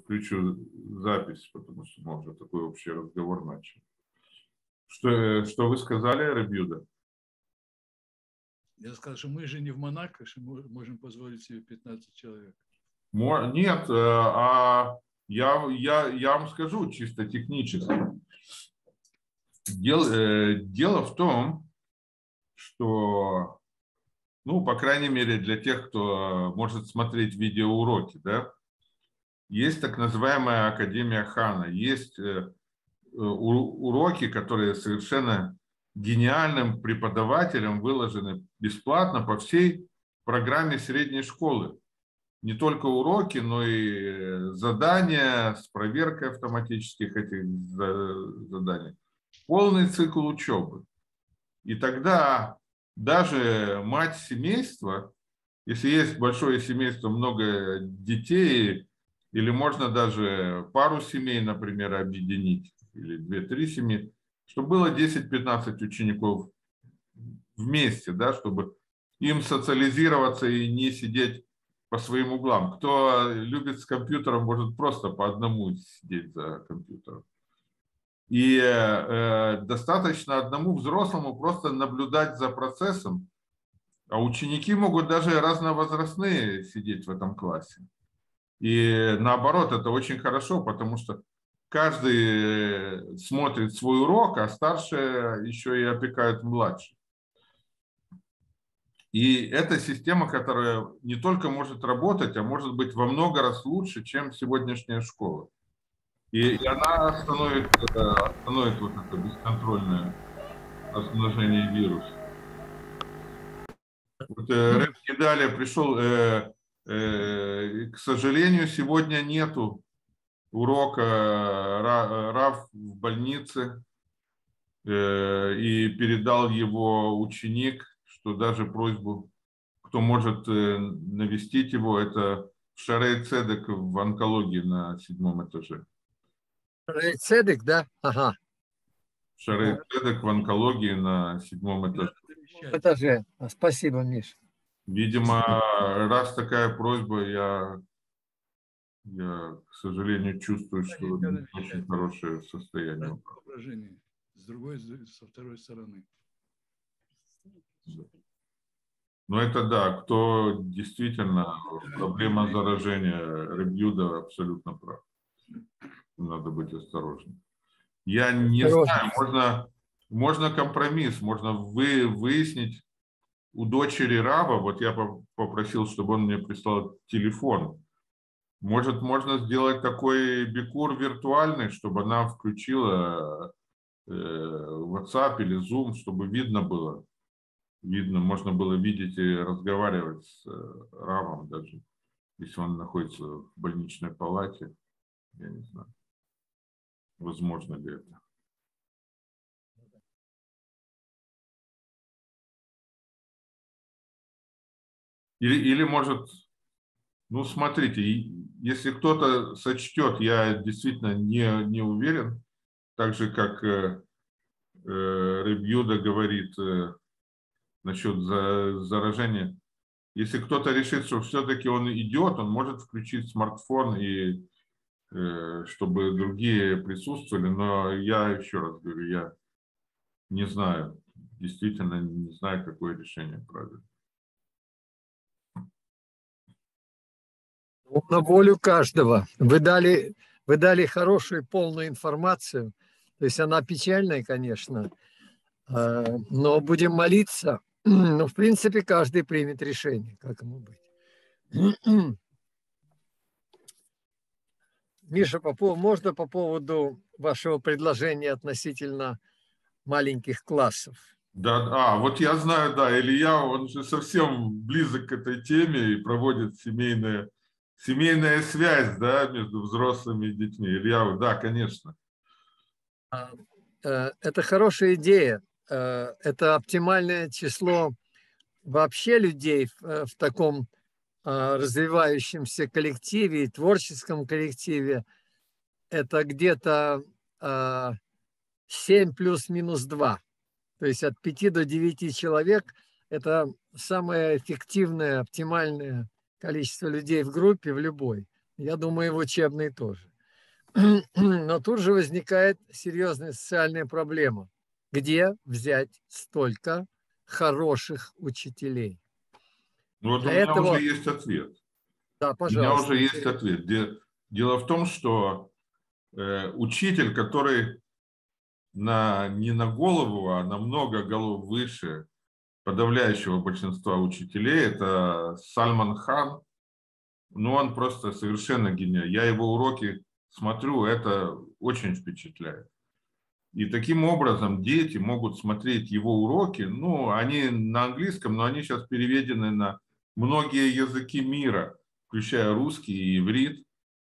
включу запись, потому что мы уже такой общий разговор начали. Что вы сказали, Рабиуда? Я сказал, что мы же не в Монако, что мы можем позволить себе 15 человек. Нет, я вам скажу чисто технически. Дело в том, что, ну, по крайней мере, для тех, кто может смотреть видеоуроки, да, есть так называемая Академия Хана. Есть уроки, которые совершенно гениальным преподавателем выложены бесплатно по всей программе средней школы. Не только уроки, но и задания с проверкой автоматических этих заданий. Полный цикл учебы. И тогда даже мать семейства, если есть большое семейство, много детей, или можно даже пару семей, например, объединить, или 2-3 семьи, чтобы было 10-15 учеников вместе, да, чтобы им социализироваться и не сидеть по своим углам. Кто любит с компьютером, может просто по одному сидеть за компьютером. И достаточно одному взрослому просто наблюдать за процессом, а ученики могут даже разновозрастные сидеть в этом классе. И наоборот, это очень хорошо, потому что каждый смотрит свой урок, а старшие еще и опекают младших. И это система, которая не только может работать, а может быть во много раз лучше, чем сегодняшняя школа. И она остановит вот это бесконтрольное размножение вируса. Вот Рэб Кидалия пришел, к сожалению, сегодня нету урока Рав в больнице, и передал его ученик, что даже просьбу, кто может навестить его, это Шарей Цедек в онкологии на 7-м этаже. Шарей Цедек, да? Ага. Шарей Цедек в онкологии на 7-м этаже. Этаже. Спасибо, Миш. Видимо, раз такая просьба, я, к сожалению, чувствую, что не очень хорошее состояние. Со второй стороны. Ну, это да, кто действительно, проблема заражения, Рабиуда абсолютно прав. Надо быть осторожным. Я не знаю, можно компромисс, можно выяснить у дочери Рава, вот я попросил, чтобы он мне прислал телефон. Может, можно сделать такой бикур виртуальный, чтобы она включила WhatsApp или Zoom, чтобы видно было. Можно было видеть и разговаривать с Равом даже, если он находится в больничной палате. Я не знаю, возможно ли это. Или может, ну смотрите, если кто-то сочтет, я действительно не уверен, так же как Реб Юда говорит насчет заражения. Если кто-то решит, что все-таки он идет, он может включить смартфон, и чтобы другие присутствовали. Но я еще раз говорю, я не знаю, действительно не знаю, какое решение правильно. На волю каждого. Вы дали хорошую, полную информацию. То есть она печальная, конечно, но будем молиться. Но, в принципе, каждый примет решение, как ему быть. Миша, можно по поводу вашего предложения относительно маленьких классов? Да, вот я знаю, да, Илья, он же совсем близок к этой теме и проводит семейная связь, да, между взрослыми и детьми. Илья, да, конечно. Это хорошая идея. Это оптимальное число вообще людей в таком развивающемся коллективе, творческом коллективе. Это где-то 7 плюс-минус 2. То есть от 5 до 9 человек – это самое эффективное, оптимальное количество людей в группе, в любой. Я думаю, в учебной тоже. Но тут же возникает серьезная социальная проблема. Где взять столько хороших учителей? Ну вот у Для меня уже этого, есть ответ. да, У меня уже пожалуйста. есть ответ. Дело в том, что учитель, который не на голову, а на много голов выше подавляющего большинства учителей, это Сальман Хан. Ну, он просто совершенно гениальный. Я его уроки смотрю, это очень впечатляет. И таким образом дети могут смотреть его уроки. Ну, они на английском, но они сейчас переведены на многие языки мира, включая русский и иврит.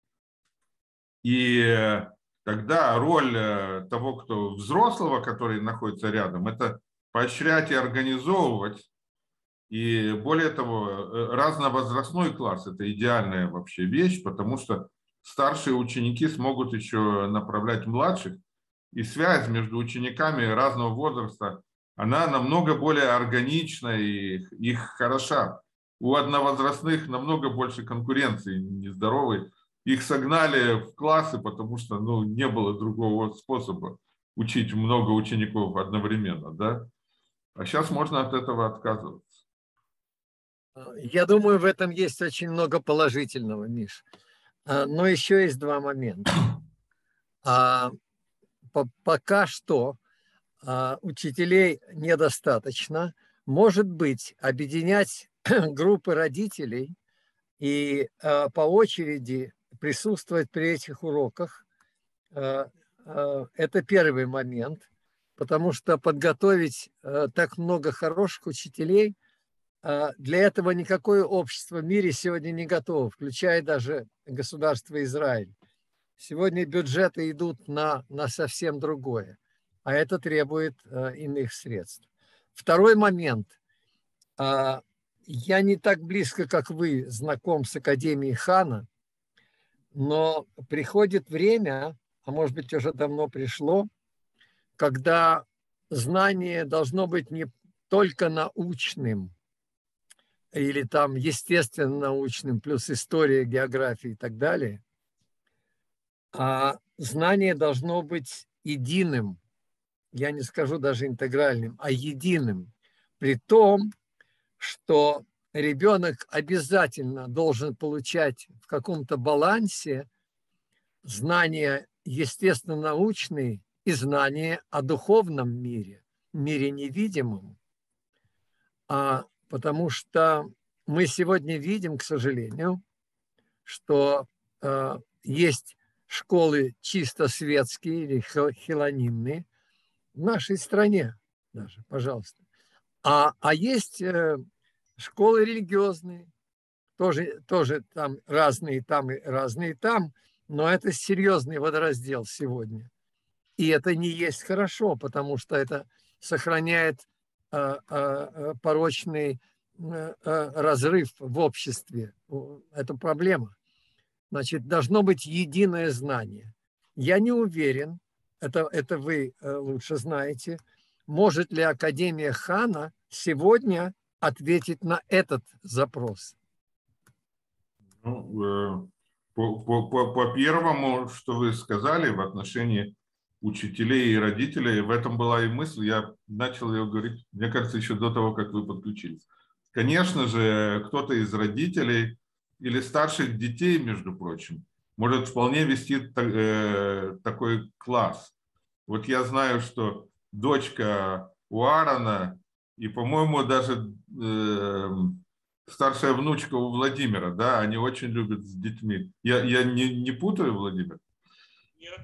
И тогда роль того, кто взрослого, который находится рядом, это поощрять и организовывать. И более того, разновозрастной класс – это идеальная вообще вещь, потому что старшие ученики смогут еще направлять младших, и связь между учениками разного возраста, она намного более органична и хороша. У одновозрастных намного больше конкуренции нездоровой. Их согнали в классы, потому что не было другого способа учить много учеников одновременно. Да? А сейчас можно от этого отказываться. Я думаю, в этом есть очень много положительного, Миш. Но еще есть два момента. Пока что учителей недостаточно. Может быть, объединять группы родителей и по очереди присутствовать при этих уроках. Это первый момент, потому что подготовить так много хороших учителей, для этого никакое общество в мире сегодня не готово, включая даже государство Израиль. Сегодня бюджеты идут на совсем другое, а это требует иных средств. Второй момент. Я не так близко, как вы, знаком с Академией Хана, но приходит время, а может быть уже давно пришло, когда знание должно быть не только научным или там естественно-научным, плюс история, география и так далее, а знание должно быть единым, я не скажу даже интегральным, а единым, при том, что ребенок обязательно должен получать в каком-то балансе знания естественно-научные и знания о духовном мире, мире невидимом. Потому что мы сегодня видим, к сожалению, что есть школы чисто светские или хилонимные в нашей стране даже, пожалуйста. А есть школы религиозные, тоже там разные там и разные там, но это серьезный водораздел сегодня. И это не есть хорошо, потому что это сохраняет порочный разрыв в обществе. Это проблема. Значит, должно быть единое знание. Я не уверен, это вы лучше знаете, может ли Академия Хана сегодня ответить на этот запрос. По первому, что вы сказали в отношении учителей и родителей, в этом была и мысль, я начал ее говорить, мне кажется, еще до того, как вы подключились. Конечно же, кто-то из родителей или старших детей, между прочим, может вполне вести такой класс. Вот я знаю, что дочка у Аарона и, по-моему, даже старшая внучка у Владимира, да, они очень любят с детьми. Я не путаю, Владимир? Нет.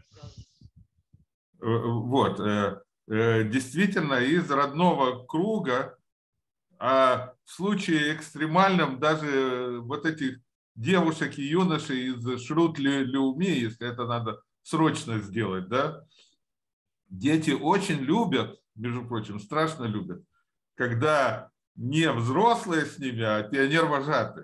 Вот. Действительно, из родного круга, а в случае экстремальном даже вот этих девушек и юношей из Шрут-Леуми, если это надо срочно сделать, да, дети очень любят, между прочим, страшно любят, когда не взрослые с ними, а пионер-вожатые.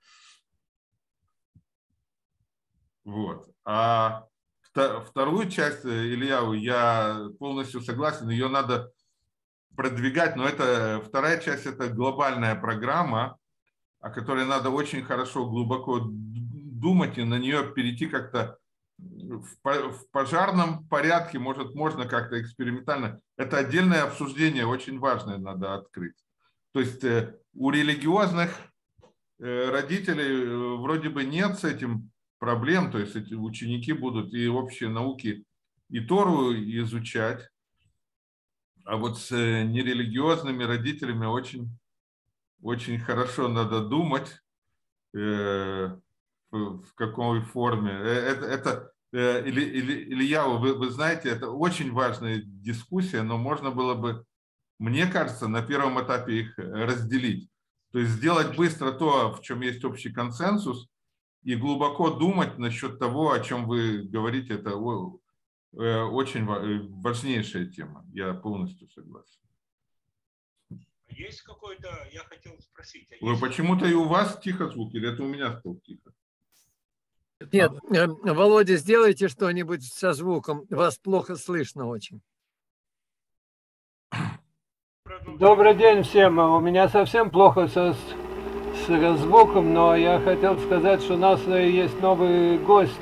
Вот. А вторую часть, Илья, я полностью согласен, ее надо продвигать, но это вторая часть, это глобальная программа, о которой надо очень хорошо, глубоко думать и на нее перейти как-то в пожарном порядке, может, можно как-то экспериментально. Это отдельное обсуждение, очень важное надо открыть. То есть у религиозных родителей вроде бы нет с этим проблем, то есть эти ученики будут и общие науки, и Тору изучать, а вот с нерелигиозными родителями очень, очень хорошо надо думать, в какой форме. Илья, вы знаете, это очень важная дискуссия, но можно было бы, мне кажется, на первом этапе их разделить. То есть сделать быстро то, в чем есть общий консенсус, и глубоко думать насчет того, о чем вы говорите. Это очень важнейшая тема. Я полностью согласен. Есть какой-то, я хотел спросить. Вы почему-то и у вас тихо звук, или это у меня стал тихо? Нет, Володя, сделайте что-нибудь со звуком. Вас плохо слышно очень. Добрый день всем. У меня совсем плохо с звуком, но я хотел сказать, что у нас есть новый гость,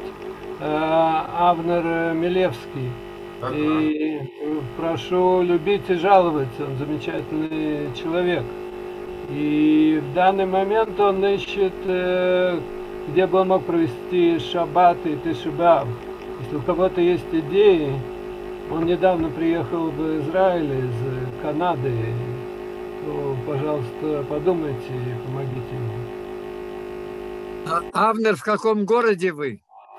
Авнер Милевский. И прошу любить и жаловаться, он замечательный человек. И в данный момент он ищет, где бы он мог провести шаббат и тиши-б'ав. Если у кого-то есть идеи, он недавно приехал в Израиль из Канады, то, пожалуйста, подумайте и помогите ему. Авнер, в каком городе вы?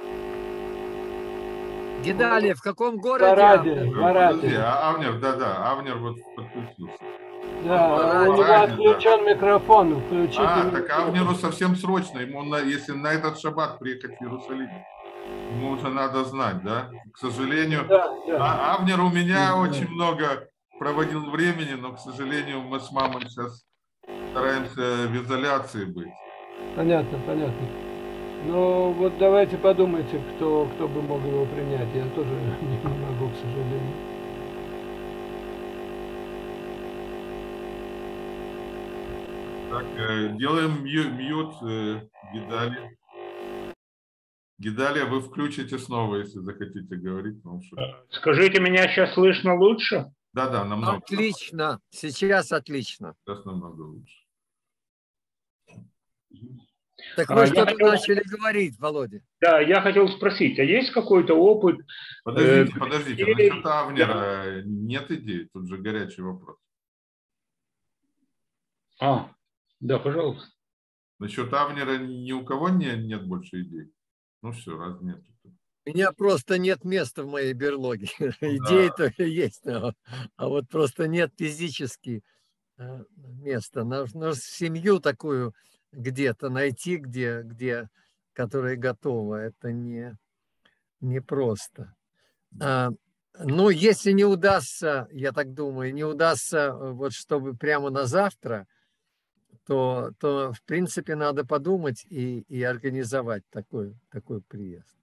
Гидалия, в каком городе? Подожди, Авнер, да, Авнер вот подключился. Да, у него отключен микрофон. Включите так Авнеру совсем срочно. Ему, если на этот шаббат приехать в Иерусалим, ему уже надо знать, да? К сожалению, да. Авнер у меня очень много проводил времени, но, к сожалению, мы с мамой сейчас стараемся в изоляции быть. Понятно. Ну, вот давайте подумайте, кто бы мог его принять. Я тоже не могу, к сожалению. Так, делаем мьют Гидалия. Гидалия, вы включите снова, если захотите говорить. Скажите, меня сейчас слышно лучше? Да, намного. Отлично, сейчас отлично. Сейчас намного лучше. Так вы что-то начали говорить, Володя. Да, я хотел спросить, а есть какой-то опыт? Подождите, насчет Авнера нет идей, тут же горячий вопрос. Да, пожалуйста. Насчет Авнера ни у кого нет больше идей? Ну все, раз нет. У меня просто нет места в моей берлоге. Идеи-то есть, а вот просто нет физически места. Нужно семью такую где-то найти, которая готова. Это не просто. Но если не удастся, я так думаю, не удастся, вот чтобы прямо на завтра, то в принципе надо подумать и организовать такой приезд.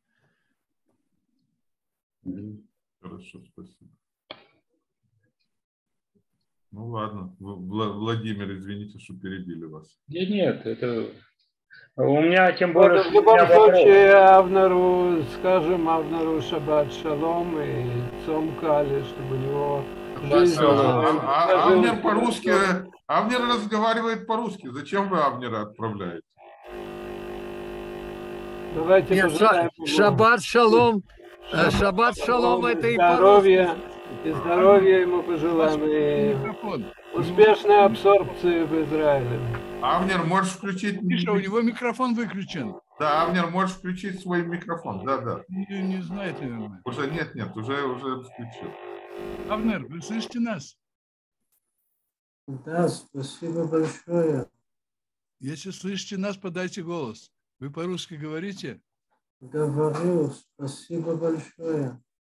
Хорошо, спасибо. Ну ладно, Владимир, извините, что перебили вас. Нет, это у меня тем более... В любом случае, Авнеру шаббат шалом и цом кали, чтобы у него жизнь... Авнер по-русски, Авнер разговаривает по-русски. Зачем вы Авнера отправляете? Давайте пожелаем. Шаббат шалом. Шаббат шалом, это и здоровья. И здоровья ему пожелаем. И успешной абсорбции в Израиле. Авнер, можешь включить... Миша, у него микрофон выключен. Да, Авнер, можешь включить свой микрофон. Да. Не знаете, наверное. Уже нет, уже включил. Авнер, вы слышите нас? Да, спасибо большое. Если слышите нас, подайте голос. Вы по-русски говорите? Говорю, спасибо большое.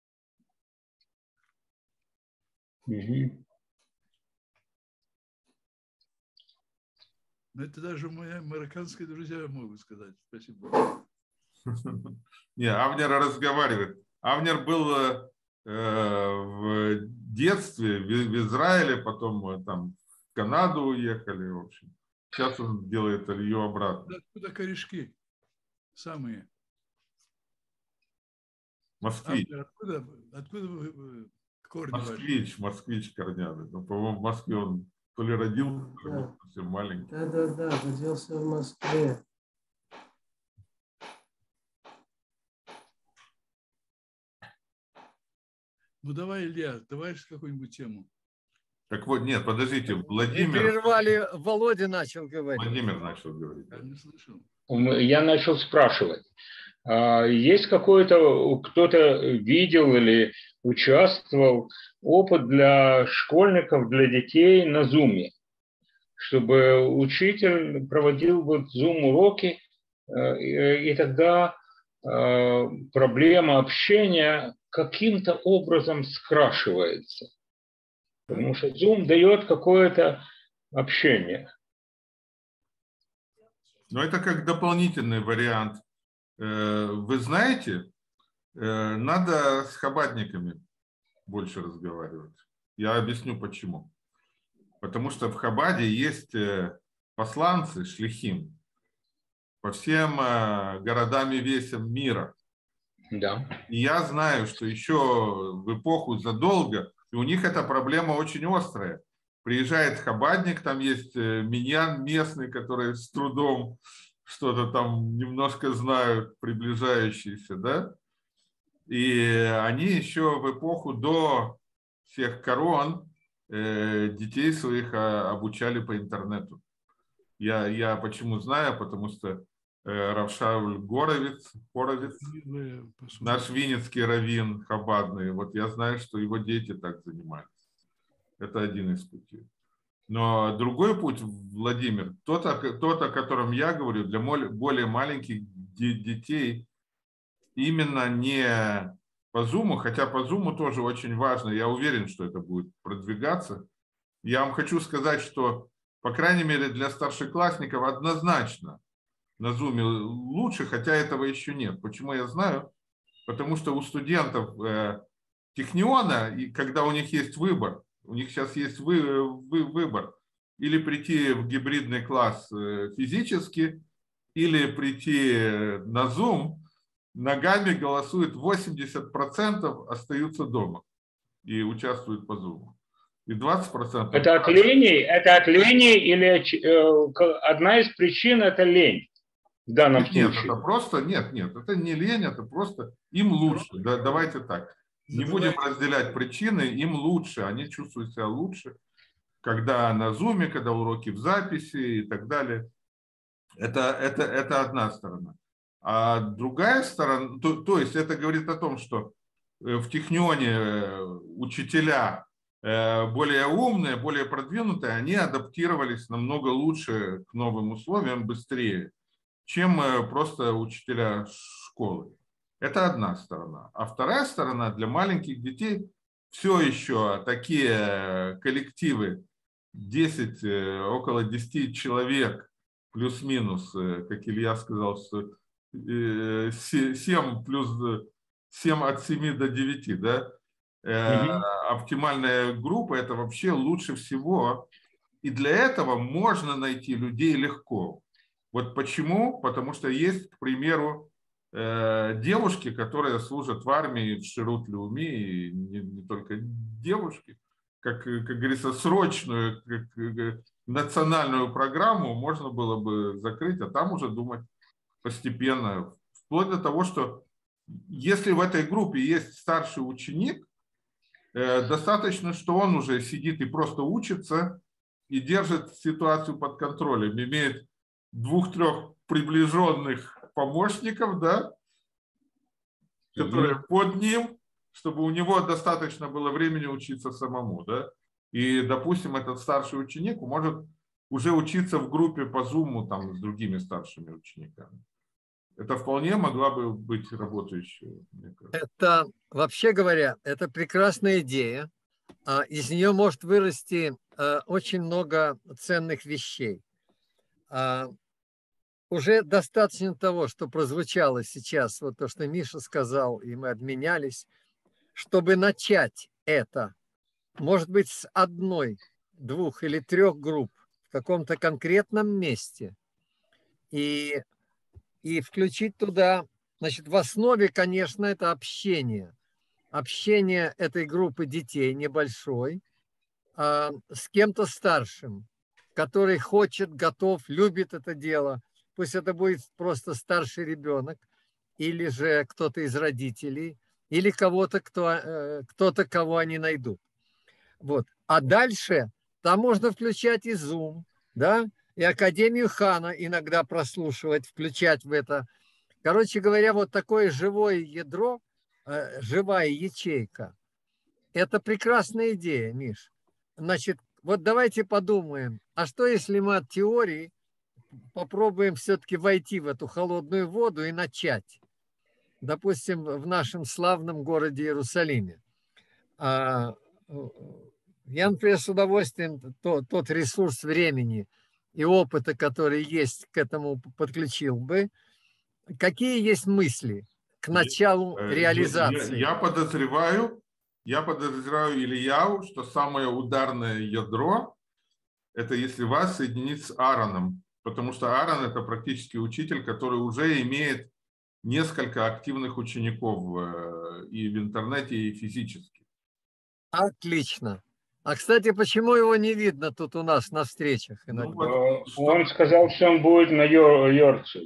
Это даже мои марокканские друзья могут сказать. Спасибо. Не, Авнер разговаривает. Авнер был в детстве в Израиле, потом там в Канаду уехали, в общем. Сейчас он делает Илью обратно. Откуда корешки? самые. Москвич. Откуда вы корни ваши? Москвич корнями. Ну, по-моему, в Москве он то ли родился, то ли был совсем маленький. Да, родился в Москве. Ну давай, Илья, давай какую-нибудь тему. Так вот, нет, подождите, Вы Владимир прервали, Володя начал говорить. начал говорить. Я не слышал. Я начал спрашивать. Есть какой-то, кто-то видел или участвовал опыт для школьников, для детей на Zoom, чтобы учитель проводил вот Zoom-уроки, и тогда проблема общения каким-то образом скрашивается. Потому что Zoom дает какое-то общение. Но это как дополнительный вариант. Вы знаете, надо с хабадниками больше разговаривать. Я объясню почему. Потому что в Хабаде есть посланцы, шлихим, по всем городам и весям мира. Да. И я знаю, что еще в эпоху задолго, и у них эта проблема очень острая. Приезжает хабадник, там есть миньян местный, который с трудом что-то там немножко знают, приближающиеся, да? И они еще в эпоху до всех корон детей своих обучали по интернету. Я почему знаю, потому что Рав Шауль Хоровиц, наш винницкий раввин хабадный, вот я знаю, что его дети так занимаются. Это один из путей. Но другой путь, Владимир, тот, о котором я говорю, для более маленьких детей, именно не по Zoom, хотя по Zoom тоже очень важно, я уверен, что это будет продвигаться. Я вам хочу сказать, что, по крайней мере, для старшеклассников однозначно на Zoom лучше, хотя этого еще нет. Почему я знаю? Потому что у студентов Техниона, и когда у них есть выбор, у них сейчас есть выбор, или прийти в гибридный класс физически, или прийти на Zoom, ногами голосует 80%, остаются дома и участвуют по Zoom. И 20%... Это от лени или одна из причин – это лень в данном случае? Нет, это просто, нет, это не лень, это просто им лучше. Да, давайте так. Не будем разделять причины, им лучше, они чувствуют себя лучше, когда на Zoom, когда уроки в записи и так далее. Это одна сторона. А другая сторона, то есть это говорит о том, что в Технионе учителя более умные, более продвинутые, они адаптировались намного лучше к новым условиям, быстрее, чем просто учителя школы. Это одна сторона. А вторая сторона, для маленьких детей все еще такие коллективы, 10, около 10 человек, плюс-минус, как Илья сказал, что 7 плюс 7 от 7 до 9, да? Оптимальная группа – это вообще лучше всего. И для этого можно найти людей легко. Вот почему? Потому что есть, к примеру, девушки, которые служат в армии, в Ширут Леуми, и не только девушки, как говорится, срочную национальную программу можно было бы закрыть, а там уже думать постепенно, вплоть до того, что если в этой группе есть старший ученик, достаточно, что он уже сидит и просто учится и держит ситуацию под контролем, имеет 2-3 приближенных помощников, да, которые под ним, чтобы у него достаточно было времени учиться самому, да. И, допустим, этот старший ученик может уже учиться в группе по Zoom там, с другими старшими учениками. Это вполне могла бы быть работающая. Это, вообще говоря, это прекрасная идея. Из нее может вырасти очень много ценных вещей. Уже достаточно того, что прозвучало сейчас, вот то, что Миша сказал, и мы обменялись, чтобы начать это, может быть, с 1, 2 или 3 групп в каком-то конкретном месте. И и включить туда, значит, в основе, конечно, это общение. Общение этой группы детей небольшой с кем-то старшим, который хочет, готов, любит это дело. Пусть это будет просто старший ребенок, или же кто-то из родителей, или кто-то, кого они найдут. Вот. А дальше там можно включать и Zoom, да, и Академию Хана иногда прослушивать, включать в это. Короче говоря, вот такое живое ядро, живая ячейка. Это прекрасная идея, Миш. Значит, вот давайте подумаем, а что если мы от теории попробуем все-таки войти в эту холодную воду и начать? Допустим, в нашем славном городе Иерусалиме. Я, например, с удовольствием тот ресурс времени и опыта, который есть, к этому подключил бы. Какие есть мысли к началу реализации? Я подозреваю, Ильяу, что самое ударное ядро – это если вас соединить с Аароном, потому что Аарон – это практически учитель, который уже имеет несколько активных учеников и в интернете, и физически. Отлично. А, кстати, почему его не видно тут у нас на встречах иногда? Он сказал, что он будет на Йорцайт.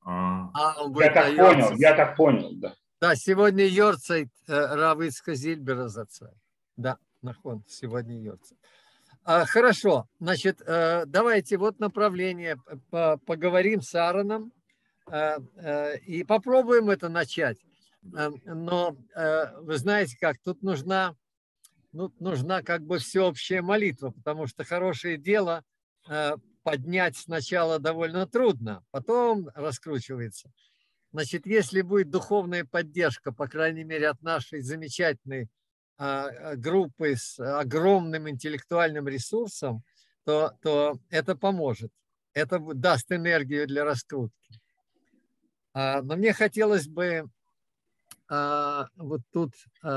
Я так понял, да. Да, сегодня Йорцайт Рав Ицхак Зильбера Зацай. Да, нахон, сегодня Йорцайт. Хорошо, значит, давайте вот направление, поговорим с Аароном и попробуем это начать. Но вы знаете как, тут нужна как бы всеобщая молитва, потому что хорошее дело поднять сначала довольно трудно, потом раскручивается. Значит, если будет духовная поддержка, по крайней мере, от нашей замечательной группы с огромным интеллектуальным ресурсом, то это поможет. Это даст энергию для раскрутки. Но мне хотелось бы вот тут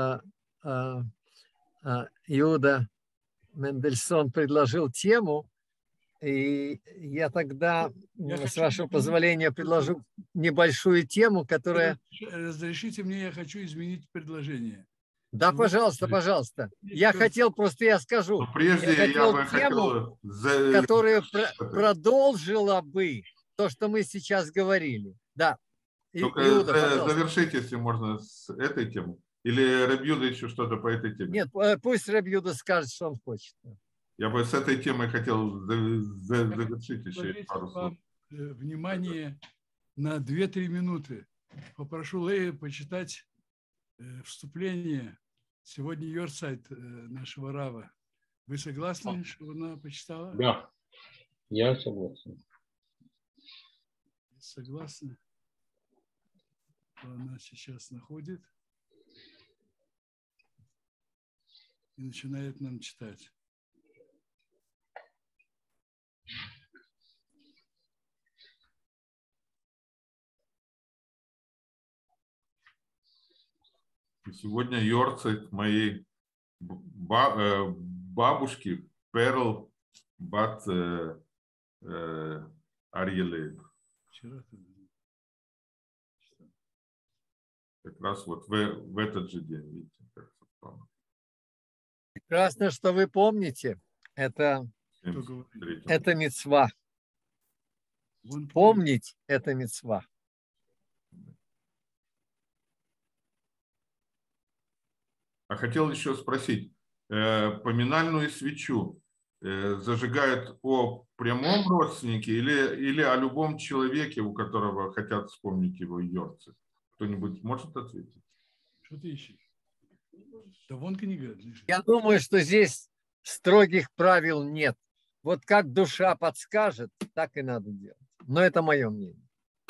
Иуда Мендельсон предложил тему, и я тогда, с вашего позволения, предложу небольшую тему, которая... Разрешите мне, я хочу изменить предложение. Да, пожалуйста, пожалуйста. Я хотел, просто я скажу. Но прежде я бы тему, которая продолжила бы то, что мы сейчас говорили. Да. Только Иуда, завершить, если можно, с этой темой. Или Рав Юда еще что-то по этой теме? Нет, пусть Рав Юда скажет, что он хочет. Я бы с этой темой хотел завершить еще пару слов. Внимание на 2-3 минуты. Попрошу Лею почитать вступление. Сегодня Йорцайт нашего Рава. Вы согласны, что она почитала? Да, я согласен. Согласны? Она сейчас находит и начинает нам читать. Сегодня Йорцайт моей бабушки Перл Бат Арьелеев. Как раз вот в этот же день, видите, как совпало. Прекрасно, что вы помните. Это мицва. Помнить – это мицва. А хотел еще спросить, поминальную свечу зажигают о прямом родственнике или о любом человеке, у которого хотят вспомнить его йорцайт? Кто-нибудь может ответить? Что ты ищешь? Да вон книга. Я думаю, что здесь строгих правил нет. Вот как душа подскажет, так и надо делать. Но это мое мнение.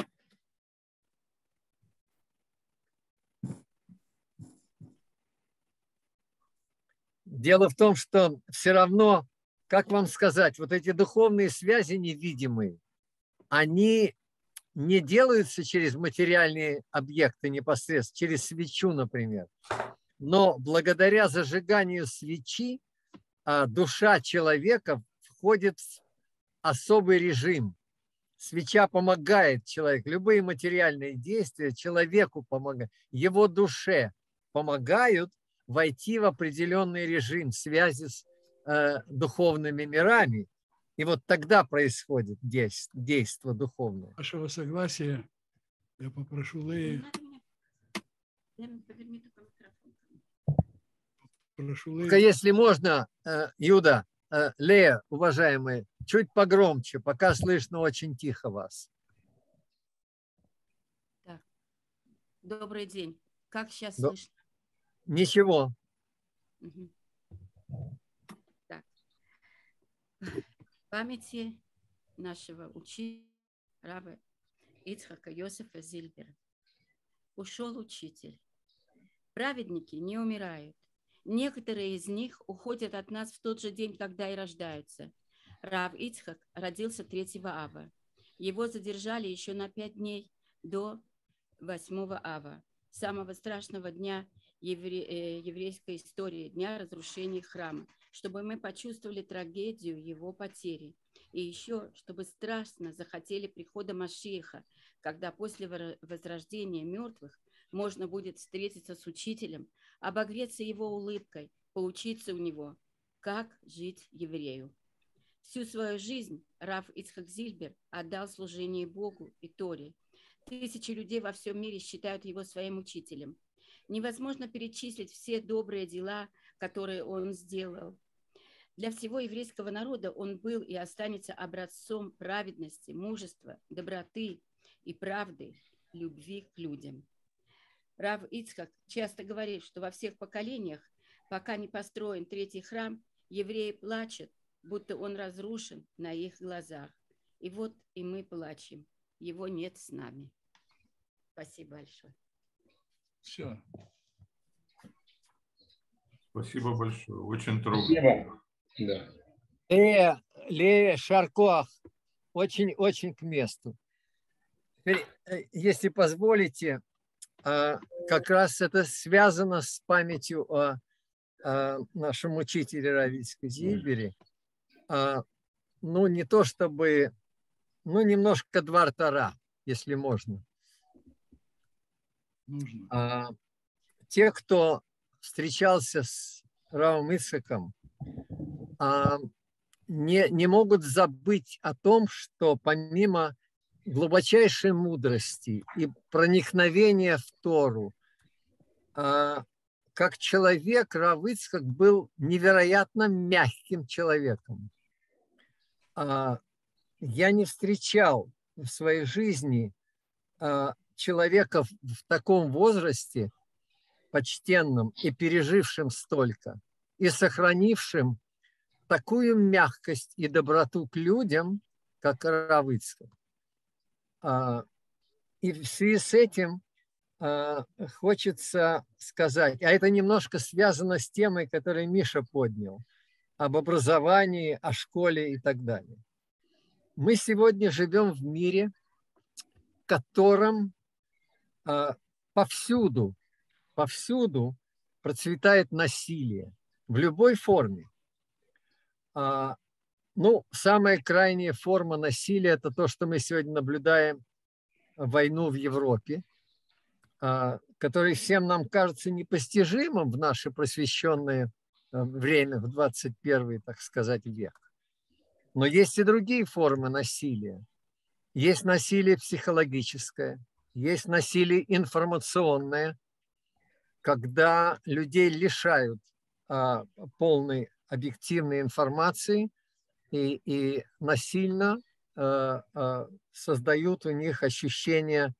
Дело в том, что все равно, как вам сказать, вот эти духовные связи невидимые, они не делаются через материальные объекты непосредственно, через свечу, например. Но благодаря зажиганию свечи душа человека входит в особый режим. свеча помогает человеку, любые материальные действия человеку помогают, его душе помогают войти в определенный режим связи с духовными мирами. И вот тогда происходит действо духовное. Вашего согласия я попрошу Лею. Прошу Только Лею. если можно, Юда, Лея, уважаемые, чуть погромче, пока слышно очень тихо вас. Так. Добрый день. Как сейчас Да. слышно? Ничего. Мгм. Так. В памяти нашего учителя, рава Ицхака Йосефа Зильбера. Ушел учитель. Праведники не умирают. Некоторые из них уходят от нас в тот же день, когда и рождаются. Рав Ицхак родился 3 ава. Его задержали еще на 5 дней до 8 ава, самого страшного дня еврейской истории, дня разрушения храма, чтобы мы почувствовали трагедию его потери. И еще, чтобы страстно захотели прихода Машиаха, когда после возрождения мертвых можно будет встретиться с учителем, обогреться его улыбкой, поучиться у него, как жить еврею. Всю свою жизнь рав Ицхак Зильбер отдал служению Богу и Торе. Тысячи людей во всем мире считают его своим учителем. Невозможно перечислить все добрые дела, которые он сделал. Для всего еврейского народа он был и останется образцом праведности, мужества, доброты и правды, любви к людям. Рав Ицхак часто говорит, что во всех поколениях, пока не построен 3-й храм, евреи плачут, будто он разрушен на их глазах. И вот и мы плачем. Его нет с нами. Спасибо большое. Все. Спасибо большое. Очень трудно. Спасибо. Да. Лея Шаркоах, очень к месту. Теперь, если позволите, как раз это связано с памятью о нашем учителе Раве Ицхаке Зильбере. Ну, не то чтобы, ну, немножко Двар Тора, если можно. Нужно. Те, кто встречался с Равом Ицхаком, не могут забыть о том, что помимо глубочайшей мудрости и проникновения в Тору, как человек Рав Ицхак был невероятно мягким человеком. Я не встречал в своей жизни человека в таком возрасте, почтенном и пережившим столько, и сохранившим такую мягкость и доброту к людям, как Рав Ицхак. И в связи с этим хочется сказать, а это немножко связано с темой, которую Миша поднял, об образовании, о школе и так далее. Мы сегодня живем в мире, в котором повсюду процветает насилие в любой форме. Ну, самая крайняя форма насилия – это то, что мы сегодня наблюдаем, войну в Европе, который всем нам кажется непостижимым в наше просвещенное время, в 21, так сказать, век. Но есть и другие формы насилия. Есть насилие психологическое, есть насилие информационное, когда людей лишают полной объективной информации и насильно создают у них ощущение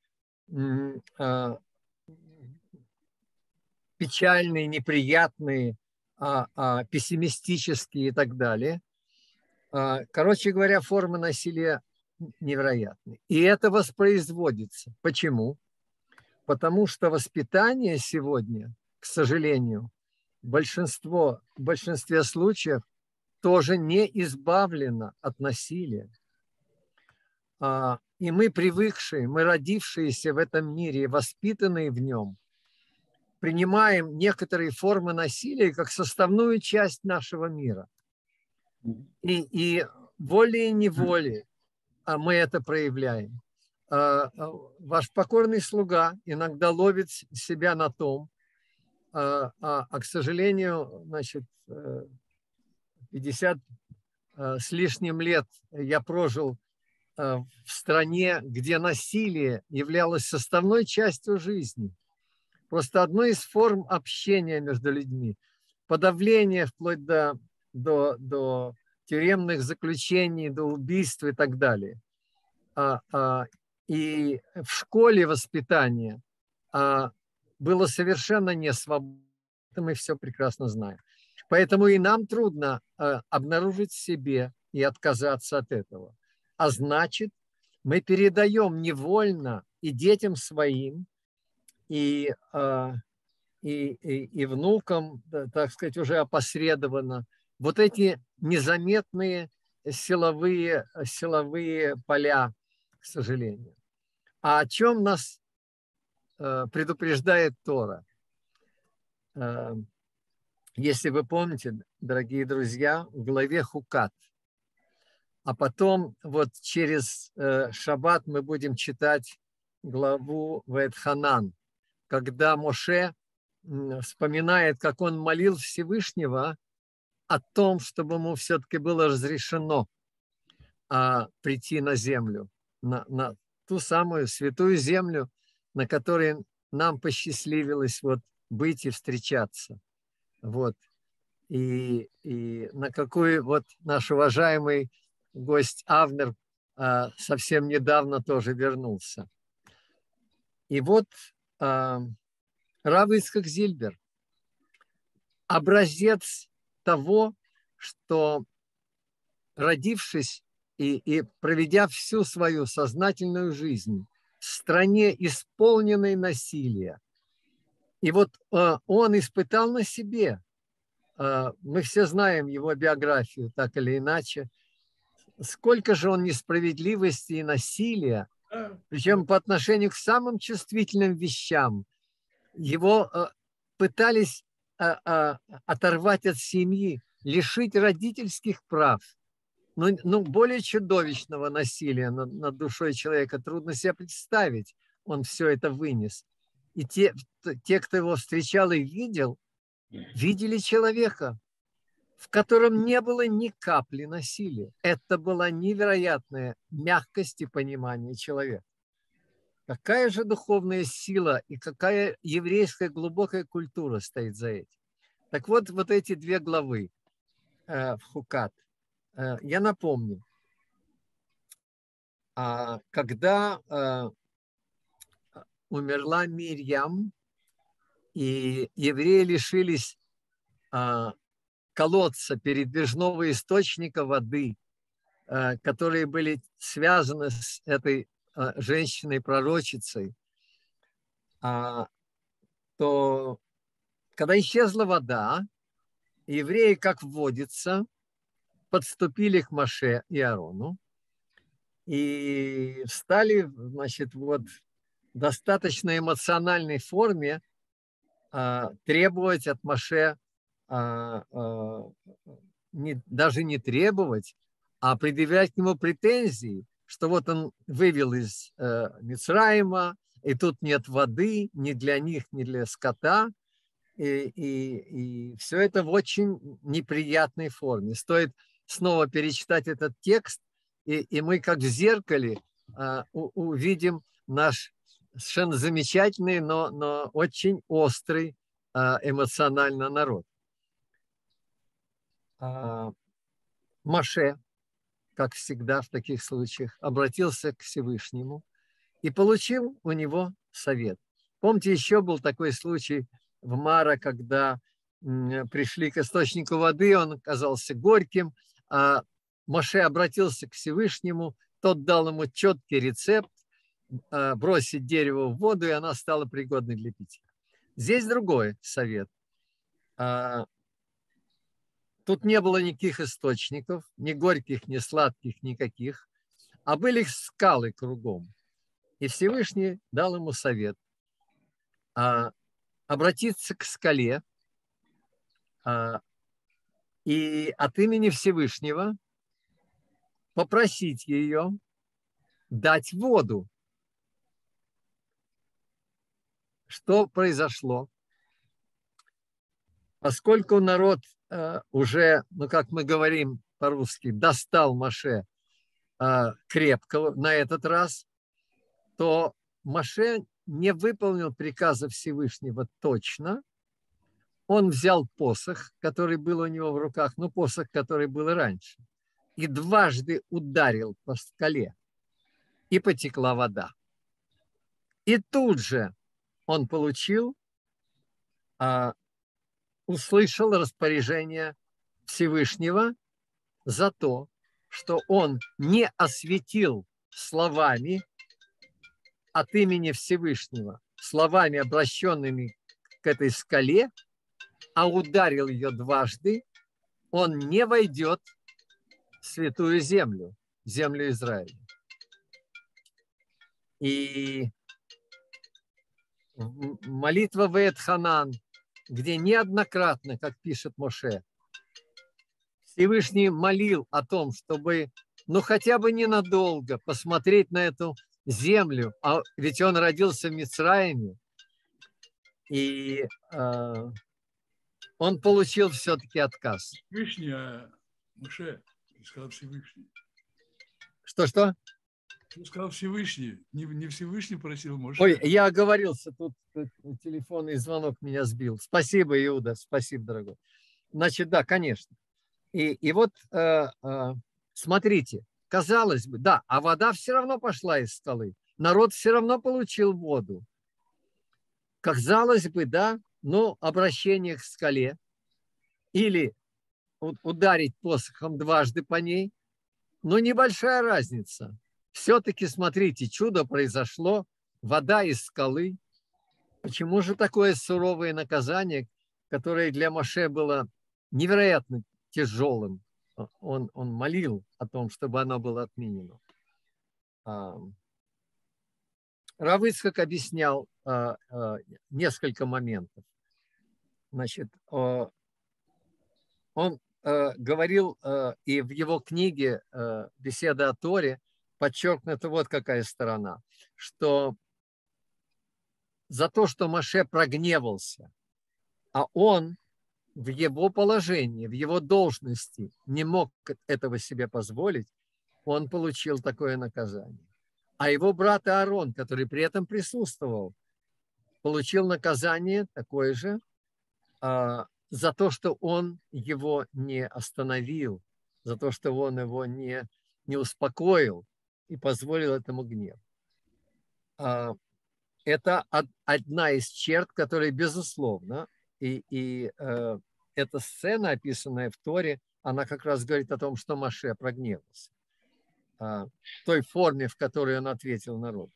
печальные, неприятные, пессимистические и так далее. Короче говоря, формы насилия невероятны. И это воспроизводится. Почему? Потому что воспитание сегодня, к сожалению, в большинстве случаев тоже не избавлено от насилия. И мы привыкшие, мы родившиеся в этом мире, воспитанные в нем, принимаем некоторые формы насилия как составную часть нашего мира. И волей-неволей мы это проявляем. Ваш покорный слуга иногда ловит себя на том, к сожалению, значит, 50 с лишним лет я прожил в стране, где насилие являлось составной частью жизни. Просто одной из форм общения между людьми. Подавление вплоть до тюремных заключений, до убийств и так далее. И в школе воспитание было совершенно не свободно, мы все прекрасно знаем. Поэтому и нам трудно обнаружить в себе и отказаться от этого. А значит, мы передаем невольно и детям своим, и внукам, так сказать, уже опосредованно, вот эти незаметные силовые поля, к сожалению. А о чем нас предупреждает Тора? Если вы помните, дорогие друзья, в главе Хукат, а потом вот через шаббат мы будем читать главу Ваэтханан, когда Моше вспоминает, как он молил Всевышнего о том, чтобы ему все-таки было разрешено прийти на землю, на ту самую святую землю, на которой нам посчастливилось вот быть и встречаться. Вот. И на какую вот наш уважаемый гость Авнер совсем недавно тоже вернулся. И вот Рав Ицхак Зильбер, образец того, что, родившись и проведя всю свою сознательную жизнь в стране, исполненной насилия, и вот он испытал на себе, мы все знаем его биографию, так или иначе, сколько же он несправедливости и насилия, причем по отношению к самым чувствительным вещам. Его пытались оторвать от семьи, лишить родительских прав. Ну, более чудовищного насилия над душой человека трудно себе представить. Он все это вынес. И те, кто его встречал и видел, видели человека, в котором не было ни капли насилия. Это была невероятная мягкость и понимание человека. Какая же духовная сила и какая еврейская глубокая культура стоит за этим. Так вот, вот эти две главы в Хукат. Я напомню, когда умерла Мирьям, и евреи лишились колодца, передвижного источника воды, которые были связаны с этой женщиной-пророчицей, то когда исчезла вода, евреи, как водится, подступили к Моше и Аарону и стали, значит, вот в достаточно эмоциональной форме требовать от Моше, даже не требовать, а предъявлять к нему претензии, что вот он вывел из Мицраима, и тут нет воды ни для них, ни для скота, и все это в очень неприятной форме. Стоит снова перечитать этот текст, и мы как в зеркале увидим наш совершенно замечательный, но очень острый эмоционально народ. Моше, как всегда в таких случаях, обратился к Всевышнему и получил у него совет. Помните, еще был такой случай в Мара, когда пришли к источнику воды, он оказался горьким, а Моше обратился к Всевышнему, тот дал ему четкий рецепт бросить дерево в воду, и она стала пригодной для питья. Здесь другой совет. Тут не было никаких источников, ни горьких, ни сладких, никаких, а были скалы кругом. И Всевышний дал ему совет обратиться к скале и от имени Всевышнего попросить ее дать воду. Что произошло? Поскольку народ уже, ну как мы говорим по-русски, достал Моше крепко на этот раз, то Моше не выполнил приказа Всевышнего точно. Он взял посох, который был у него в руках, ну посох, который был раньше, и дважды ударил по скале, и потекла вода. И тут же он получил, услышал распоряжение Всевышнего за то, что он не осветил словами от имени Всевышнего, словами, обращенными к этой скале, а ударил ее дважды, он не войдет в святую землю, землю Израиля. И молитва Ваэт-Ханан, где неоднократно, как пишет Моше, Всевышний молил о том, чтобы, ну хотя бы ненадолго посмотреть на эту землю, а ведь он родился в Мицраиме, и он получил все-таки отказ. Всевышний, а Моше, ты сказал Всевышний. Что-что? Ты сказал Всевышний, не Всевышний просил Моше. Ой, я оговорился, тут телефонный звонок меня сбил. Спасибо, Иуда, спасибо, дорогой. Значит, да, конечно. И вот, смотрите, казалось бы, да, а вода все равно пошла из скалы. Народ все равно получил воду. Казалось бы, да, но обращение к скале или ударить посохом дважды по ней, но небольшая разница. Все-таки, смотрите, чудо произошло, вода из скалы. Почему же такое суровое наказание, которое для Моше было невероятно тяжелым? Он молил о том, чтобы оно было отменено. Рав Ицхак объяснял несколько моментов. Значит, он говорил, и в его книге «Беседа о Торе» подчеркнута вот какая сторона, что за то, что Моше прогневался, а он в его положении, в его должности не мог этого себе позволить, он получил такое наказание. А его брат Аарон, который при этом присутствовал, получил наказание такое же за то, что он его не остановил, за то, что он его не успокоил и позволил этому гневу. Это одна из черт, которая, безусловно, и эта сцена, описанная в Торе, она как раз говорит о том, что Моше прогневался. В той форме, в которой он ответил народу.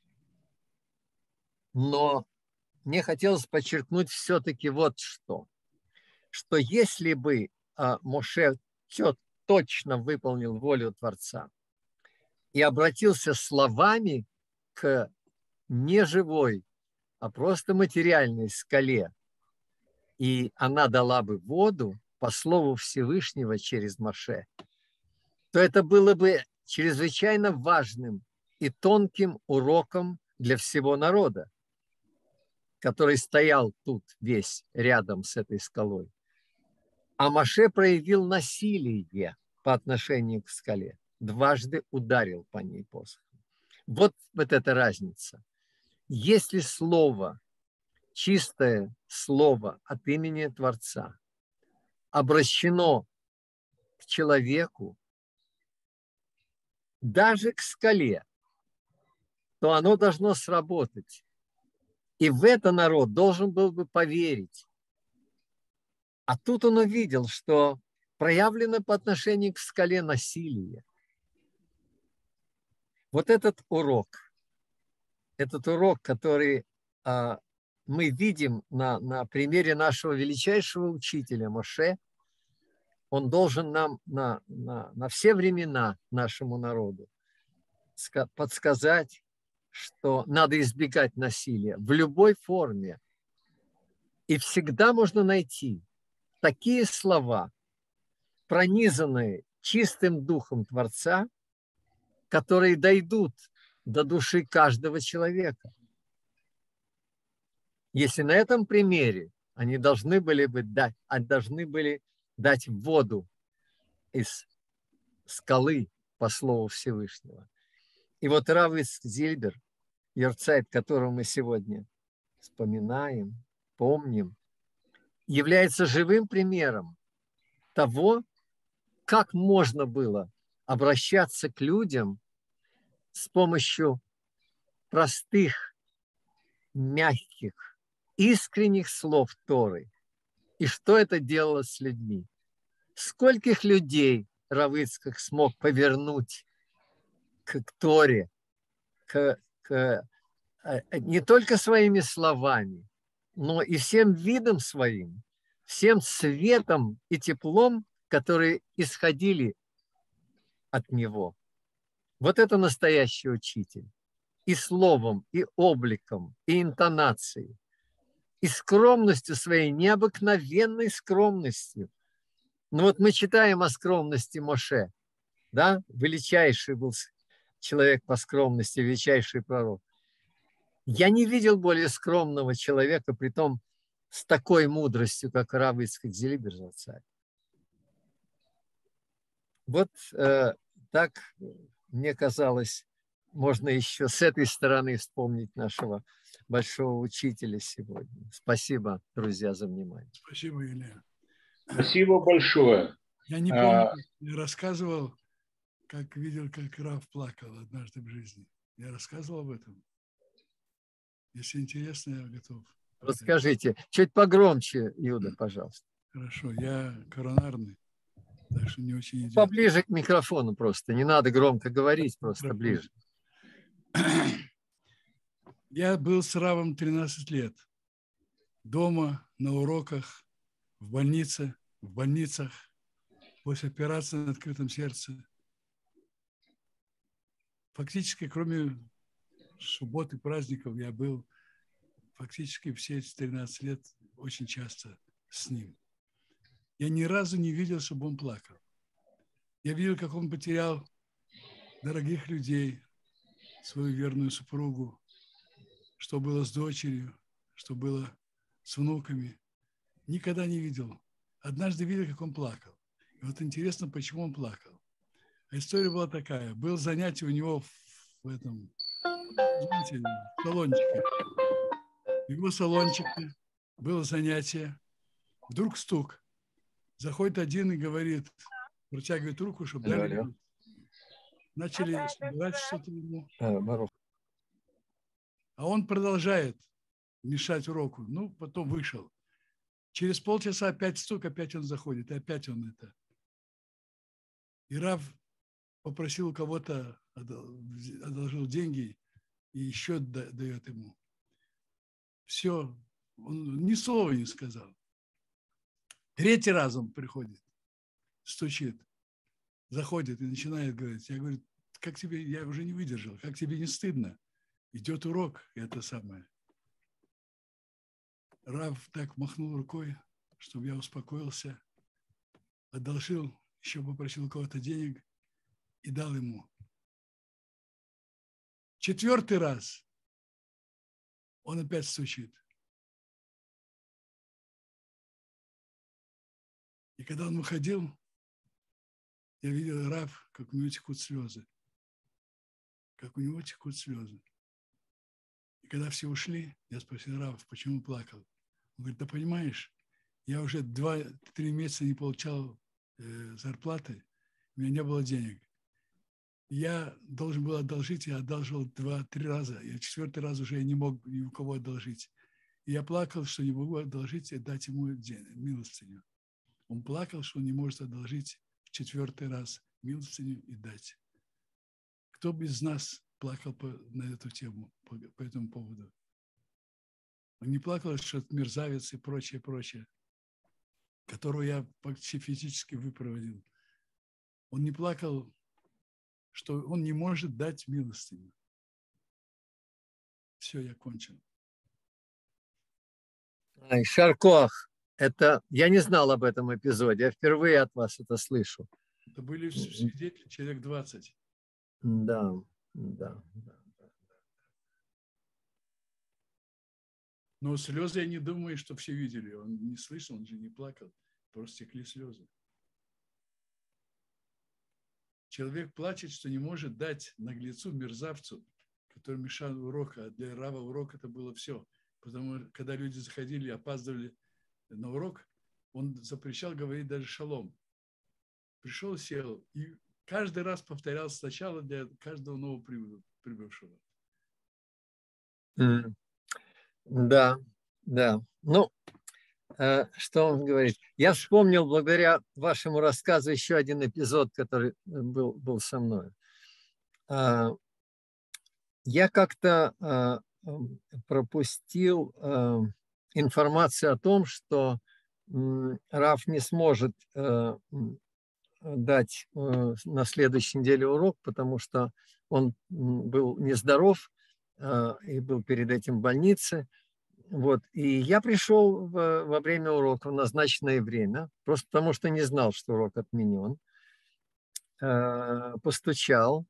Но мне хотелось подчеркнуть все-таки вот что если бы Моше точно выполнил волю Творца и обратился словами к не живой, а просто материальной скале, и она дала бы воду по слову Всевышнего через Моше, то это было бы чрезвычайно важным и тонким уроком для всего народа, который стоял тут весь рядом с этой скалой. А Моше проявил насилие по отношению к скале, дважды ударил по ней посохом. Вот эта разница. Если слово, чистое слово от имени Творца обращено к человеку, даже к скале, то оно должно сработать. И в это народ должен был бы поверить. А тут он увидел, что проявлено по отношению к скале насилие. Вот этот урок, который мы видим на примере нашего величайшего учителя Моше, он должен нам на все времена нашему народу подсказать, что надо избегать насилия в любой форме. И всегда можно найти такие слова, пронизанные чистым духом Творца, которые дойдут до души каждого человека. Если на этом примере они должны были дать воду из скалы по слову Всевышнего. И вот Рав Ицхак Зильбер, Йорцайт, которого мы сегодня вспоминаем, помним, является живым примером того, как можно было обращаться к людям с помощью простых, мягких, искренних слов Торы. И что это делало с людьми? Скольких людей Рав Ицхак смог повернуть к Торе, не только своими словами, но и всем видом своим, всем светом и теплом, которые исходили от него. Вот это настоящий учитель. И словом, и обликом, и интонацией, и скромностью своей, необыкновенной скромностью. Ну вот мы читаем о скромности Моше, да, величайший был человек по скромности, величайший пророк. Я не видел более скромного человека, притом с такой мудростью, как Рав Ицхак Зильбер. Вот так, мне казалось, можно еще с этой стороны вспомнить нашего большого учителя сегодня. Спасибо, друзья, за внимание. Спасибо, Илья. Спасибо большое. Я не помню, я рассказывал, как видел, как Рав плакал однажды в жизни. Я рассказывал об этом. Если интересно, я готов. Расскажите. Чуть погромче, Юда, пожалуйста. Хорошо, я коронарный, так что не очень идет. Поближе к микрофону просто. Не надо громко говорить, просто ближе. Я был с Равом 13 лет. Дома, на уроках, в больницах, после операции на открытом сердце. Фактически, кроме суббот и праздников, я был фактически все эти 13 лет очень часто с ним. Я ни разу не видел, чтобы он плакал. Я видел, как он потерял дорогих людей, свою верную супругу, что было с дочерью, что было с внуками. Никогда не видел. Однажды видел, как он плакал. И вот интересно, почему он плакал. А история была такая. Было занятие у него в этом, знаете, салончике. В его салончике было занятие. Вдруг стук. Заходит один и говорит, протягивает руку, чтобы дали. Начали собирать что-то ему. А он продолжает мешать уроку. Ну, потом вышел. Через полчаса опять стук, опять он заходит. И опять он это. И Рав попросил у кого-то, одолжил деньги и еще дает ему. Все. Он ни слова не сказал. Третий раз он приходит, стучит, заходит и начинает говорить. Я говорю, как тебе, я уже не выдержал, как тебе не стыдно? Идет урок, это самое. Рав так махнул рукой, чтобы я успокоился, одолжил, еще попросил у кого-то денег и дал ему. Четвертый раз он опять стучит. И когда он выходил, я видел Рав, как у него текут слезы. Как у него текут слезы. И когда все ушли, я спросил Рав, почему плакал. Он говорит, да понимаешь, я уже 2-3 месяца не получал зарплаты, у меня не было денег. Я должен был одолжить, я одалживал 2-3 раза, и 4-й раз уже я не мог ни у кого одолжить. И я плакал, что не могу одолжить и дать ему милостыню. Он плакал, что он не может одолжить в 4-й раз милостыню и дать. Кто бы из нас плакал на эту тему, по этому поводу? Он не плакал, что это мерзавец и прочее, прочее, которого я почти физически выпроводил. Он не плакал, что он не может дать милостыню. Все, я кончил. Шаркох. Это я не знал об этом эпизоде, я впервые от вас это слышу. Это были свидетели, человек 20. Да, да. Но слезы, я не думаю, что все видели. Он не слышал, он же не плакал. Просто текли слезы. Человек плачет, что не может дать наглецу, мерзавцу, который мешал урок. А для Рава урок это было все. Потому что когда люди заходили и опаздывали на урок, он запрещал говорить даже шалом. Пришел, сел и каждый раз повторял сначала для каждого нового прибывшего. Да, да. Ну, что он говорит? Я вспомнил благодаря вашему рассказу еще один эпизод, который был со мной. Я как-то пропустил информацию о том, что Рав не сможет дать на следующей неделе урок, потому что он был нездоров и был перед этим в больнице. Вот. И я пришел во время урока в назначенное время, просто потому что не знал, что урок отменен. Постучал.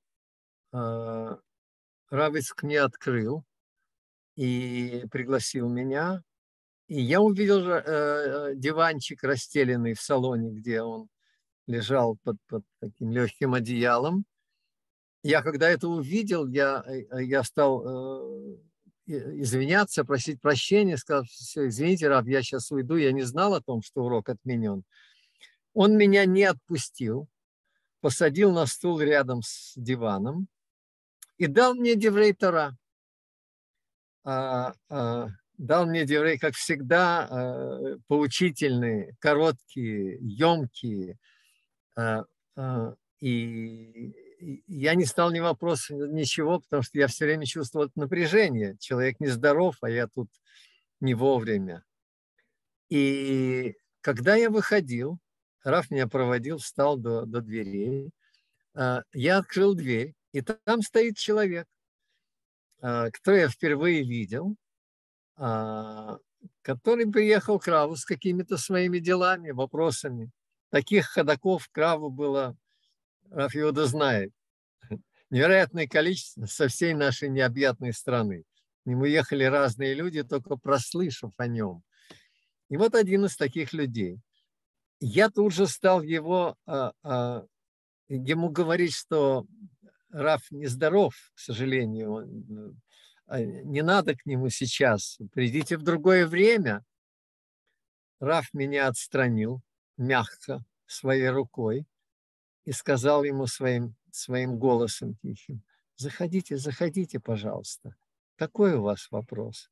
Равицк мне открыл и пригласил меня. И я увидел диванчик расстеленный в салоне, где он лежал под таким легким одеялом. Я когда это увидел, я стал извиняться, просить прощения, сказал: все, извините, Рав, я сейчас уйду, я не знал о том, что урок отменен. Он меня не отпустил, посадил на стул рядом с диваном и дал мне Деврей Тора. Дал мне Деврей, как всегда, поучительные, короткие, емкие. И я не стал ни вопроса, ничего, потому что я все время чувствовал напряжение. Человек нездоров, а я тут не вовремя. И когда я выходил, Рав меня проводил, встал до дверей. Я открыл дверь, и там стоит человек, который я впервые видел, который приехал к Раву с какими-то своими делами, вопросами. Таких ходоков к Раву было, Рав Иуда знает, невероятное количество со всей нашей необъятной страны. К нему ехали разные люди, только прослышав о нем. И вот один из таких людей. Я тут же стал ему говорить, что Рав нездоров, к сожалению, не надо к нему сейчас, придите в другое время. Рав меня отстранил мягко своей рукой и сказал ему своим голосом тихим: заходите, заходите, пожалуйста. Какой у вас вопрос?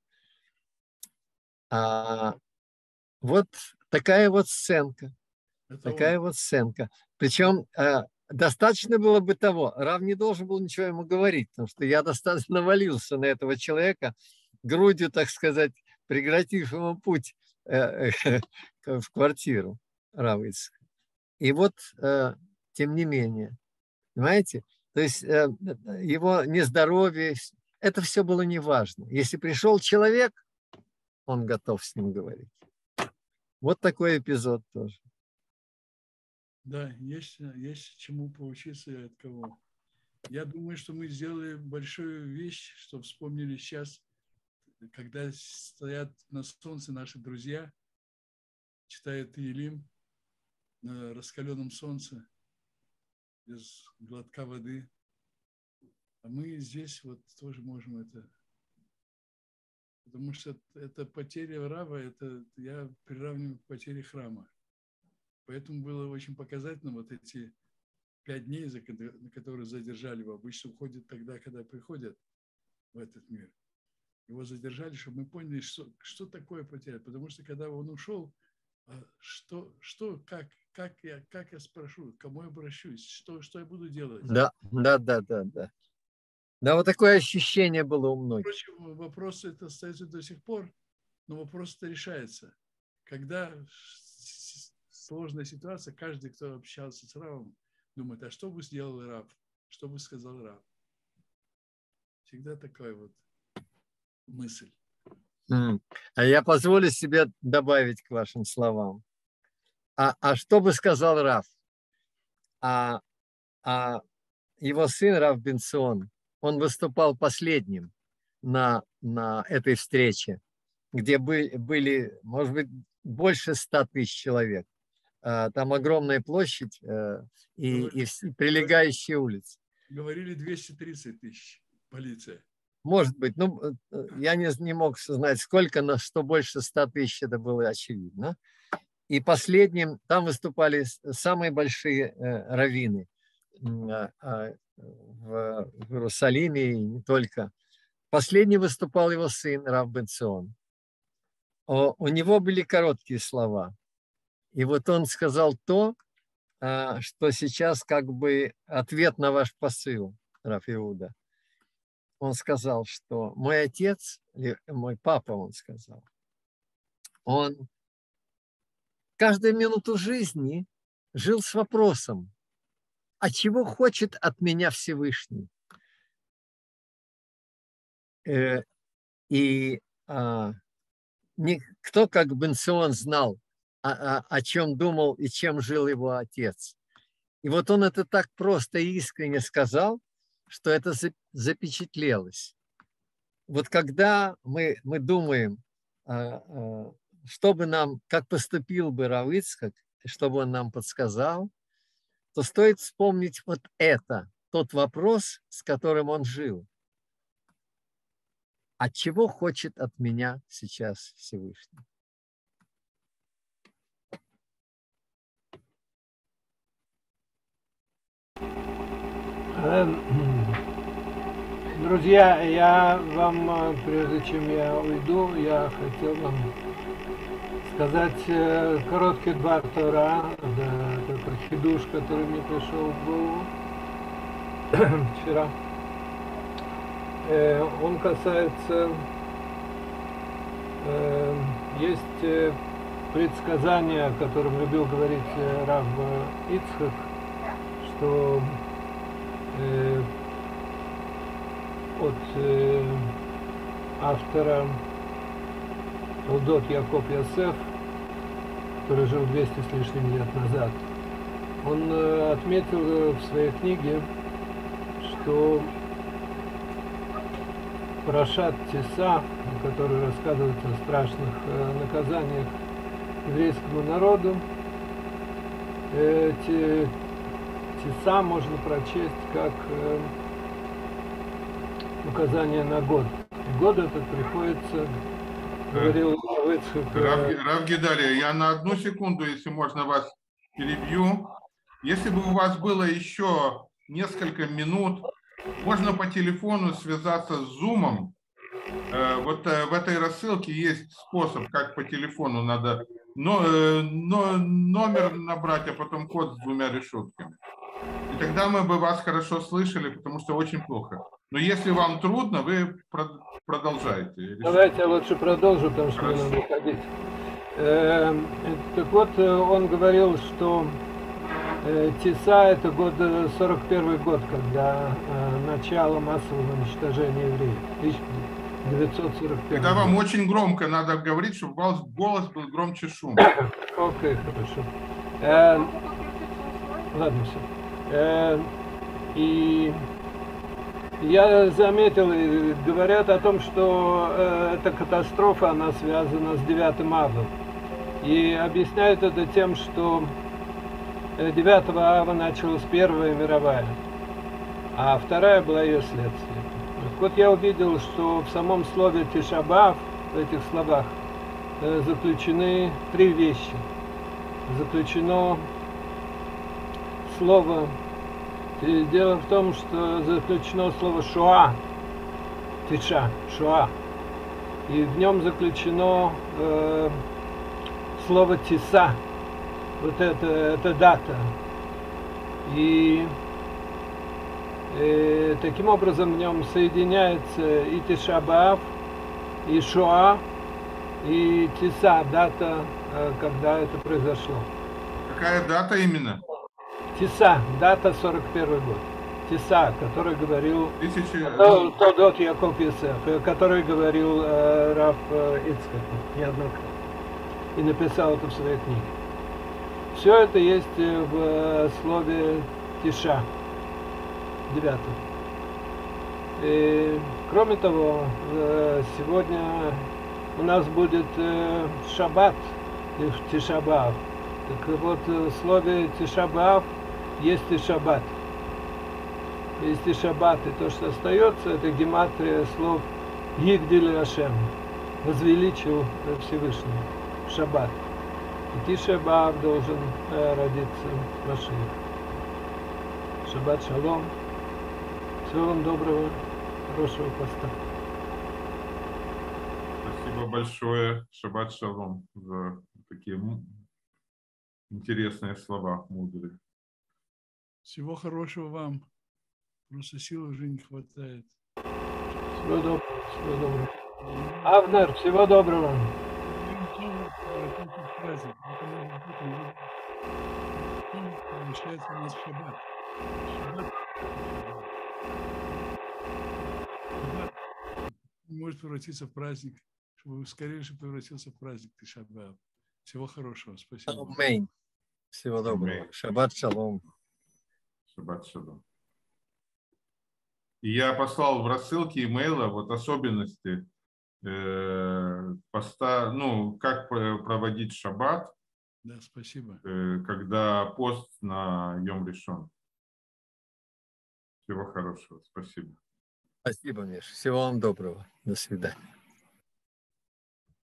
Вот такая вот сценка. Такая вот сценка. Причем достаточно было бы того, Рав не должен был ничего ему говорить, потому что я достаточно навалился на этого человека, грудью, так сказать, преградив ему путь в квартиру Равицка. И вот, тем не менее, понимаете, то есть его нездоровье, это все было неважно. Если пришел человек, он готов с ним говорить. Вот такой эпизод тоже. Да, есть чему поучиться и от кого. Я думаю, что мы сделали большую вещь, что вспомнили сейчас, когда стоят на солнце наши друзья, читают Иелим на раскаленном солнце, без глотка воды. А мы здесь вот тоже можем это. Потому что это потеря Рава, это я приравниваю к потере храма. Поэтому было очень показательно вот эти 5 дней, на которые задержали его. Обычно уходят тогда, когда приходят в этот мир. Его задержали, чтобы мы поняли, что такое потеря. Потому что когда он ушел, как я спрошу, к кому я обращусь, что я буду делать? Да. Да, вот такое ощущение было у многих. Впрочем, вопрос это остается до сих пор, но вопрос это решается. Когда сложная ситуация, каждый, кто общался с Равом, думает: а что бы сделал Рав? Что бы сказал Рав? Всегда такая вот мысль. А я позволю себе добавить к вашим словам. А что бы сказал Рав? его сын Рав Бенцион, он выступал последним на этой встрече, где были, может быть, больше 100 тысяч человек. Там огромная площадь и прилегающие улицы. Говорили 230 тысяч, полиция. Может быть, ну, я не мог знать, сколько, но что больше 100 тысяч, это было очевидно. И последним, там выступали самые большие раввины в Иерусалиме и не только. Последний выступал его сын Рав Бенцион. У него были короткие слова. И вот он сказал то, что сейчас как бы ответ на ваш посыл, Рав Иуда. Он сказал, что мой отец, мой папа, он сказал, он каждую минуту жизни жил с вопросом, а чего хочет от меня Всевышний? И никто, как Бенцион, знал, о чем думал и чем жил его отец. И вот он это так просто и искренне сказал, что это запечатлелось. Вот когда мы думаем, чтобы нам, как поступил бы Рав Ицхак, чтобы он нам подсказал, то стоит вспомнить вот это, тот вопрос, с которым он жил. А чего хочет от меня сейчас Всевышний? Друзья, я вам, прежде чем я уйду, я хотел вам сказать короткие два Тора, да, такой хидуш, который мне пришел в голову вчера. Он касается, есть предсказание, о котором любил говорить Рав Ицхак, что от автора Толдот Яков Йосеф, который жил 200 с лишним лет назад, он отметил в своей книге, что Парашат Тиса, в которой рассказывается о страшных наказаниях еврейскому народу, Тиса можно прочесть как указание на год. Год этот приходится, говорил Ицхак. Рав Гедалия, я на одну секунду, если можно, вас перебью. Если бы у вас было еще несколько минут, можно по телефону связаться с Zoom. Вот в этой рассылке есть способ, как по телефону надо номер набрать, а потом код с 2 решетками. И тогда мы бы вас хорошо слышали, потому что очень плохо. Но если вам трудно, вы продолжайте. Давайте я лучше продолжу, потому что мне надо уходить. Так вот, он говорил, что Тиса – это год 41 год, когда начало массового уничтожения евреев. 1941. Тогда вам очень громко надо говорить, чтобы голос был громче шума. Окей, хорошо. Ладно, все. И я заметил, говорят о том, что эта катастрофа, она связана с 9 ава. И объясняют это тем, что 9 ава началась Первая мировая, а вторая была ее следствие. Вот я увидел, что в самом слове Тиша б'Ав, в этих словах, заключены 3 вещи. Заключено слово, дело в том, что заключено слово Шоа, Тиша, Шоа, и в нем заключено слово Тиса, вот это дата. И таким образом в нем соединяется и Тиша б'Ав, и Шоа, и Тиса, дата, когда это произошло. Какая дата именно? Тиса, дата 41 год. Тиса, который говорил Толдот Яков Йосеф, который говорил Рав Ицхак неоднократно и написал это в своей книге. Все это есть в слове Тиша. 9. И, кроме того, сегодня у нас будет шаббат, Тиша б'Ав. Так вот, в слове Тиша б'Ав есть и шаббат. Есть и шаббат, и то, что остается, это гематрия слов Йигдиль Ашем, возвеличил Всевышний, шаббат. И Тиша б'Ав должен родиться Машиах. Шаббат шалом. Всего вам доброго, хорошего поста. Спасибо большое, Шаббат шалом, за такие интересные слова, мудрые. Всего хорошего вам. Просто сил уже не хватает. Всего доброго, всего доброго. Авнер, всего доброго. Превращается у нас в шаббат. Шаббат может превратиться в праздник, чтобы скорее же превратился в праздник Тиша б'Ав. Всего хорошего. Спасибо. Аминь. Всего доброго. Шаббат шалом. Шаббат шалом. И я послал в рассылке имейла вот особенности поста, ну, как проводить шаббат, Да, спасибо. когда пост на Йом Ришон. Всего хорошего. Спасибо. Спасибо, Миш. Всего вам доброго. До свидания.